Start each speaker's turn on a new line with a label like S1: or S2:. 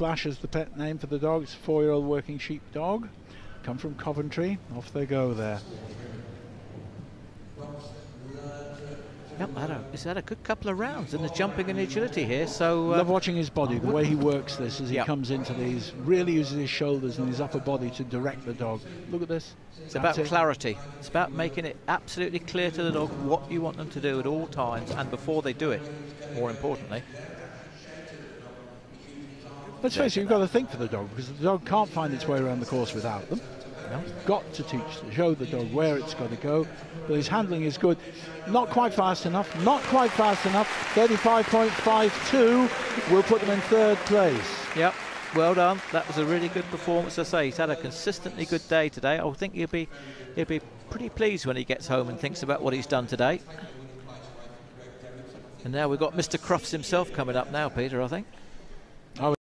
S1: Splash is the pet name for the dog. It's a 4-year-old working sheep dog. Come from Coventry. Off they go there.
S2: Yep, he's had a good couple of rounds in the jumping and agility here. So
S1: love watching his body, the way he works this as he
S2: yep.
S1: comes into these. Really uses his shoulders and his upper body to direct the dog. Look at this.
S2: It's about clarity. It's about making it absolutely clear to the dog what you want them to do at all times and before they do it, more importantly.
S1: Let's face it, you've got to think for the dog, because the dog can't find its way around the course without them.
S2: No.
S1: Got to show the dog where it's got to go, but his handling is good. Not quite fast enough, not quite fast enough. 35.52 will put them in 3rd place.
S2: Yep, well done. That was a really good performance. As I say, he's had a consistently good day today. I think he'll be pretty pleased when he gets home and thinks about what he's done today. And now we've got Mr. Crufts himself coming up now, Peter, I think.